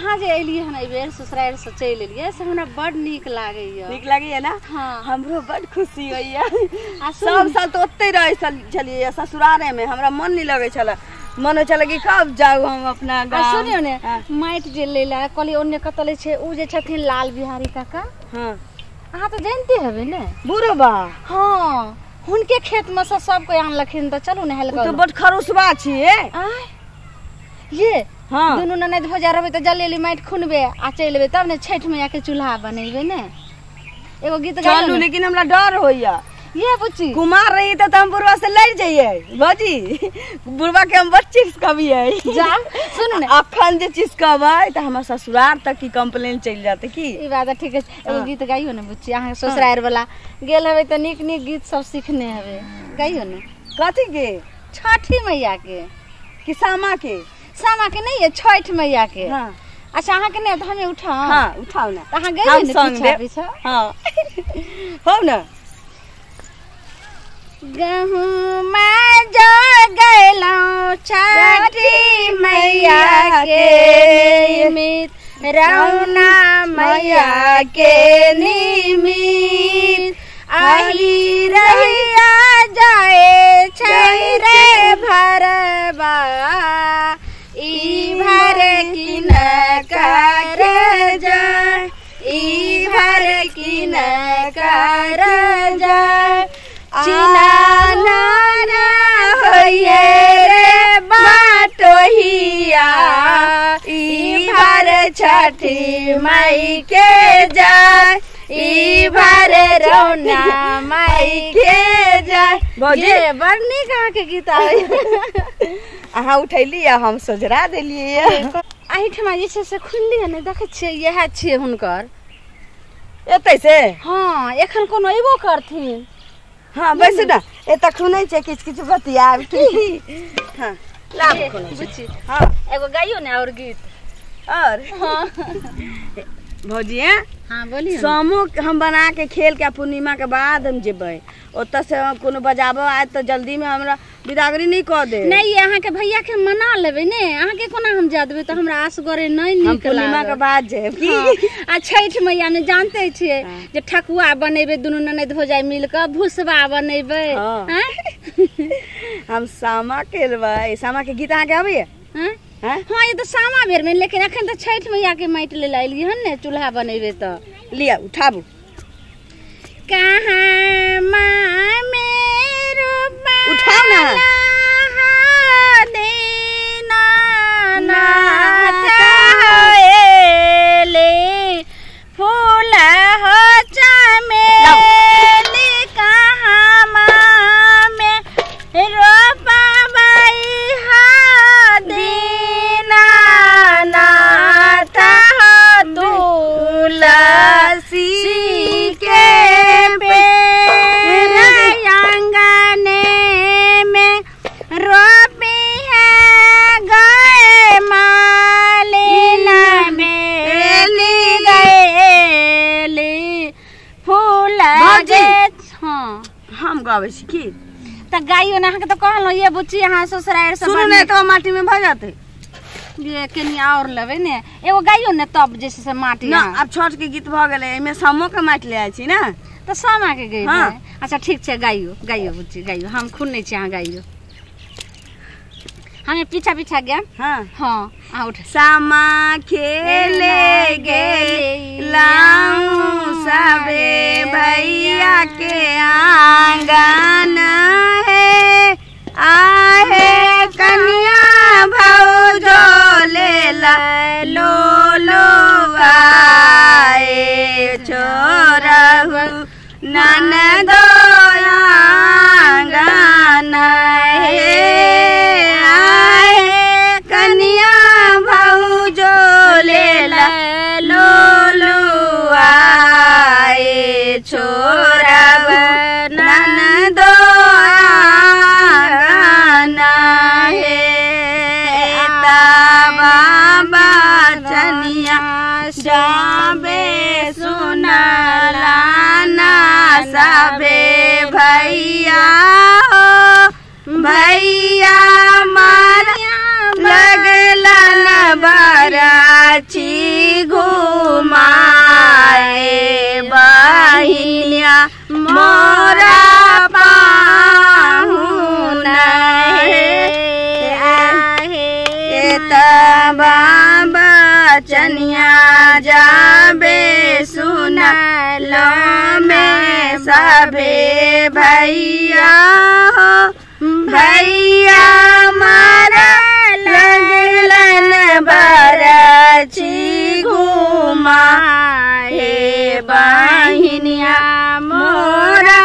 यहाँ जे एलिए हन बेर ससुराल से चल एलिए से हमरा बड़ नीक लागैया। नीक लागैया ना? हाँ हमरो बड़ खुशी होइया। सब साल तो ओते रहे चलिए ससुरारे में, हमरा मन नहीं लगे छला, मन चल कि कब जाऊ हम अपना गांव। सुनियो ने माइट जे लेला कहली ओने कतले छे उ जे छथिन लाल बिहारी काका। हां अहाँ तो जानते हबे ने बुरो बा। हां हुनके खेत में से सब कोई आनलखिन त चलू ने हेलका। तो बड़ खरुसबा छिए ये। हां दुनु ननद भजा रहबे त जल्दी माइट खुनबे आ चलबे तब ने छठ में आके चूल्हा बनेबे ने। एगो गीत गा चलू लेकिन हमरा डर होइया। ये बुच्ची कुमार रही तो हम बुढ़वा से लड़ जाइए भौजी, बुढ़वा के हम बड़ चिस्कबिए। जा सुन ने अखन जे चिस्कबै त हमर ससुराल तक की कंप्लेन चल जाते की। ई बात ठीक है। एगो गीत गाइयो ने बुच्ची, अहाँ ससुराल वाला गेल हबे त नीक नीक गीत सब सीखने हबे, गाइयो ने। कथी के? छठी मैया के कि सामा के? सामा के नहीं है, छठ मैया के। हां अच्छा अहाँ के ने त हमें उठा। हां उठाओ ना। अहाँ गइयो ने पीछा पीछा। हां हो ना। गहुमा जो गैलौ छठी मैया के निमित, रौना मैया के निमित, आही रहिया जाए छै रे भरबा, ई भर की न कर जाए, ई भर की न कर जाए, चिनाना होइए रे बाटोहिया, ई भर छठी माई के जाय, ई भर रौना माई के जाय। ये बड़ नीक अहाँ के गीत आवे। अहाँ उठैली आ हम सोजरा देलिए। आही ठमा जे छै से खुलली ने देखे छियै, यह छियै हुनकर एतै से। हां एखन कोनो एबो करथिन। हाँ बैसु ना, एत खुनै छै किछ किछ बतियाब की। हां लाभ खुनै बुच्ची। हां एगो गाइयो ने और गीत। और हां भौजी हां बोलिए। समूह हम बना के खेल के पूर्णिमा के बाद हम जेबै ओत से कोनो बजाबो आए तो जल्दी में हमरा विदागरी नहीं कर दे। नहीं अहाँ के भैया के मना लेबे ने, अहाँ के कोना हम जा देबे त हमरा आसगरे नहीं नीक लागल। पूर्णिमा के बाद जेब की। आ छठ मैया ने जानते छिए जे ठकुआ बनेबे दुनु ननद हो जाय मिल के, भुसबा बनेबे। हम सामा खेलबै। सामा के गीत अहाँ के आबैया? हां ये तो सामा बेर में, लेकिन अखन तो छठ मैया के माइट ले लाइली हन ने चूल्हा बनेबे त लिया उठाबू। कहाँ माँ मेरो उठाओ ना। देना फूल हो चमेली, कहाँ माँ में रोपा बाई हा देना नाता तुलसी के पेड़ आंगने में रोपी है गए मालिना बेली गएली फूल। हाँ हम गावे छी की त गाइयो ना तो कहलो ये बुच्ची यहाँ ससुराल से सुनो ने तो माटी में भ जाते। ये केनी और लेबे ने एगो गाइयो ने तब जैसे से माटी ना। अब छठ के गीत भ गेले, एमे सामो के माटी ले आइ छी ना तो सामा के गई। हाँ। अच्छा ठीक छे गाइयो गाइयो बुच्ची गाइयो, हम खुन नहीं छे अहाँ गाइयो, हमें पीछा पीछा गया। हां हाँ आउट। सामा खेले गे लाऊं सबे भैया के आंगन है, आहे कन्या भौजो ले लो लो आए छोरहु ननदो आंगन है, आहे कन्या भौजो ले लो लो आए छोरहु ननदो आंगन है, बाबा चनिया जाबे सुनलाना सबे भैया हो, भैया मारिया लगला न बराची घुमाए बहिनिया मोरा पाहुन बाबा चनिया जाबे सुनलो में सबे भैया हो भैया मारा लगलन बराची घुमाए बहिनिया मोरा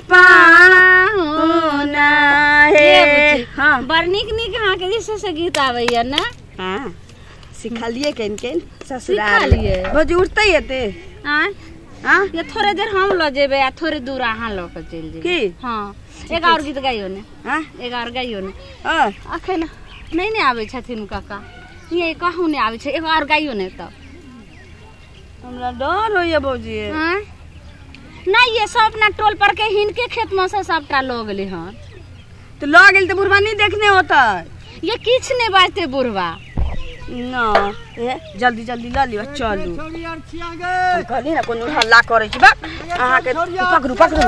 पाहुन हाँ बड़ निक हाँ के जैसे गीत आवे ना। हाँ सिखलिए केन केन ससुराल भौजी उठते हेते हाँ ये थोड़े देर हम लो जेबे आ थोड़े दूर अहाँ लो के चल जेबे की हाँ एक और गीत गाइयो ने हाँ एक और गाइयो ने अखन नहीं आवे छथिन काका ये कहू ने आवे छै एक और गाइयो ने तब हमरा डर होइए भौजी हां नहीं ये सब अपना टोल पर के हिनके खेत में से सबटा लो गेले हन तो लो गेल तो बुढ़वा नहीं देखने होता ये किछ नहीं बाजते बुढ़वा ना ए जल्दी जल्दी ला लियो चलू हम कहली ना कोनो हल्ला करे छी बा अहाँ के पकड़ू पकड़ू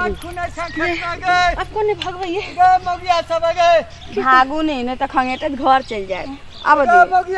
अब कोने भगवे ये मगिया सब गए भागू नहीं न त खंगेटे घर चल जाए अब दे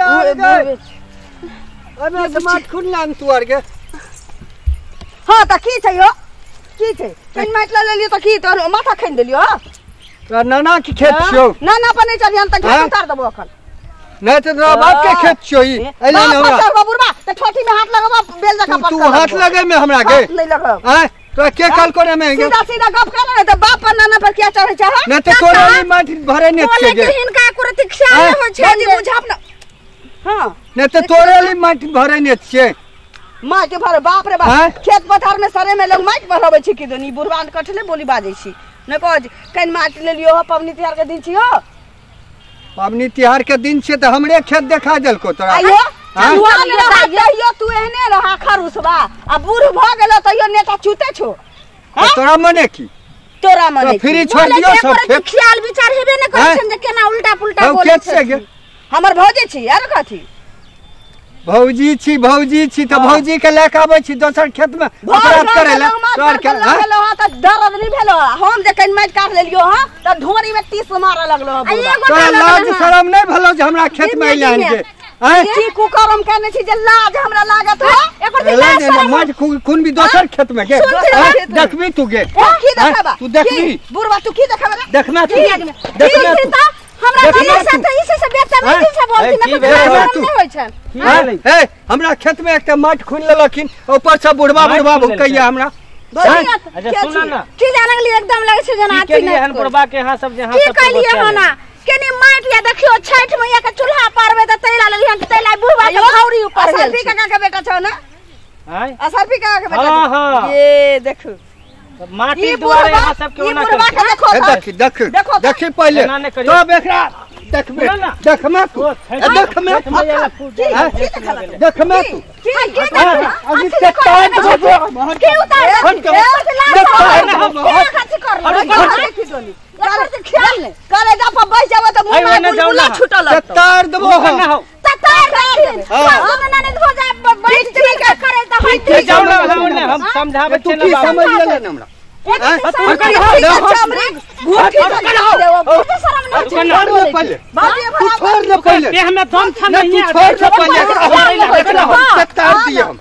अरे समाज खुन लान तुआर के हां त की छै हो की छै कइन माइट ला ले लियो त की तोर माथा खैन देलियो तो नाना की खेत छियो नाना पर नहीं चली हम त खेत उतार देबो अखन नहीं तो तोरा बाप के खेत छियो ई एले न हमरा बुढ़वा त ठोठी में हाथ लगाबा बेल जका पकड़ तू हाथ लगे में हमरा के नहीं लगाब हैं तो के कल करे में सीधा सीधा गप कर न त बाप पर नाना पर क्या चढ़े छ न त तोरा ई माटी भरे ने बोले कि हिनका कुरती ख्याल हो छै जी बुझाप न हां न त तोरा ई माटी भरे ने छिए माटी भरे बाप रे बाप खेत पथार में सरे में लोग माटी भरबै छी कि दोनी बुढ़वान कठले बोली बाजै छी न कह कइन माटी ले लियो पवनी त्योहार के दिन छियो पवनी त्योहार के दिन छे त हमरे खेत देखा देलको तोरा आयो यो तू एहने रहा खरुसबा आ बूढ़ भ गेलो त यो नेता चूते छो तोरा मने की तोरा मने फिर छोड़ दियो सब खेत ख्याल विचार हेबे न करे छन जे केना उल्टा पुल्टा बोले खेत से गे हमर भौजी छी यार कथी भौजी छी त भौजी के लेके आबै छी दोसर खेत में अपराध करेला तोर के हेलो त दर्द नहीं भेलो हम जे कइन माइट काट लेलियो हां त ढोरी में 30 मारे लगलो तोरा लाज शरम नहीं भलो जे हमरा खेत में अइलान के की कुकरम कहने छी जे लाज हमरा लागत हो एकर लाज माज खून भी दोसर खेत में के देखबी तू गे की देखबा तू देखबी बुढ़वा तू की देखबा देखना तू हमरा वाला साथ इसे से बेटा नहीं से बोलती ना तो नहीं होय छन हे हमरा खेत में एकटा माट खून लेलखिन ऊपर से बुढ़वा भुकैया हमरा अच्छा सुना ना की जाने लिए एकदम लगे छै जना के लिए हन बुढ़वा के हां सब जे हां की कहलिए हना केनी माट या देखियो छठ मैया के चूल्हा पारबे त तैला लेली हम तैला बुढ़वा के भौरी ऊपर गेल असरफी काका के बेटा छौ ना हैं असरफी काका के बेटा हां ये देखो माटी द्वारा यहाँ सब क्यों ना देखी पहले तो एकरा देखबे देखमे तू देखमे देखमे तू अभी तक टाइम के उतार करेगा पर बैठ जाबो त मुंह में बुला छुटल तार देबो ततार ना ने धो जा बैठ के करे त हम समझाबे तू की समझ ले ना हमरा छोड़ दे पहले हमें दम था नहीं छोड़ दे पहले तार दिए हम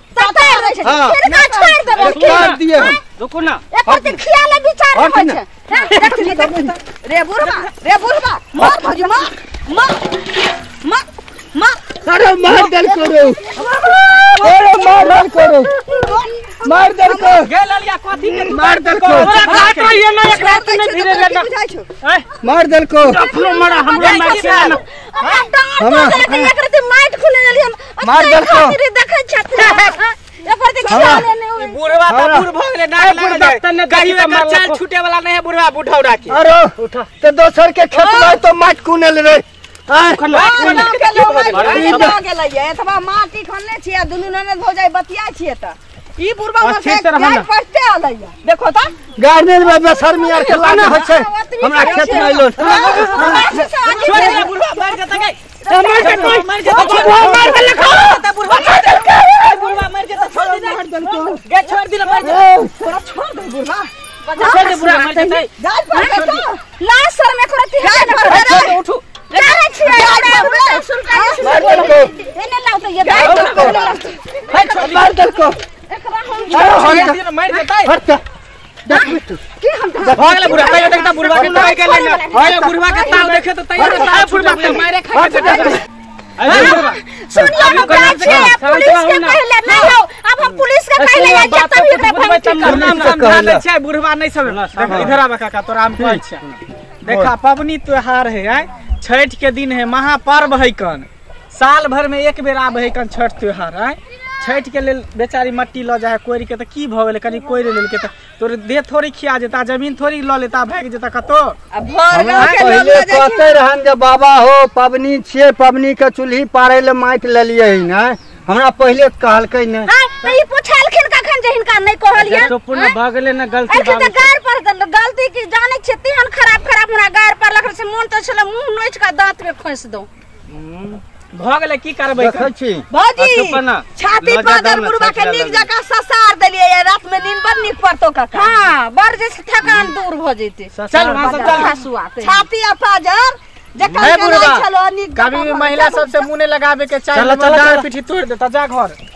तार दिए हम रुको ना ख्याल विचार होय छै रे बुढ़वा मार भौजी मार अरे मार दल करो मार दल को गेललिया कथि के मार दल को काट ये ना एक रात में धीरे लेना मार दल को अपनो मारा हमरा मार के ना हमरा एकरते माइट खुले लेली हम मार दल को देखै छथि एकरते ख्याल नहीं बुढ़वा त बूढ़ भ गेले ना लगे कहियो एकर चाल छूटे वाला नहीं है बुढ़वा बुढ़ौरा के अरे उठा तो दोसर के खेत में तो माट कुनल रे माटी खनने छियै दुनू ननद भौजाई बतिया छियै त ई बुढ़वा से गाय पड़ते आलैया देखो त गार्डन में बेशर्मी यार के लाना हो छै हमरा खेत में अइलो छोड़ दे बुढ़वा मार के त गई बुढ़वा नहीं सब इधर आवा काका तोरा हम कहै छै देखा पबनी त्योहार है छठ के दिन है महापर्व है कन साल भर में एक बेर आबे है कन छठ त्योहार है छठ के लेल बेचारी मट्टी ल जाए कोइर के त की भ गेलै कनी कोइर लेल के त तोर देह थोड़ी खिया जेता जमीन थोड़ी ल लेता भाग जेता कतो पहले कहते रहन जे बाबा हो पबनी छिए पबनी के चूल्ही पारे ले माटि लेलिए न हमरा पहले कहलकै न त ई पुछलखिन कखन जे हिनका नहीं कहलिए तो पुनः भ गेलै न गलती बाबू गार पर गलती की जाने छै तेहन खराब हमरा गार पर लखर से मन तो छले मुंह नोच के दांत में खोस दो भ गेलै की करबै देखै छी भौजी छाती पादर मुर्गा के नीक जका ससार देलिए रात में नींद बड़ नीक पड़तो काका हां बड़ जे थकान दूर भ जेते चल वहां से चल हसुआ छाती आ पादर जका चलो नीक कभी महिला सबसे मुंह लगावे के चाहिए चल पीठी तोड़ देता जा घर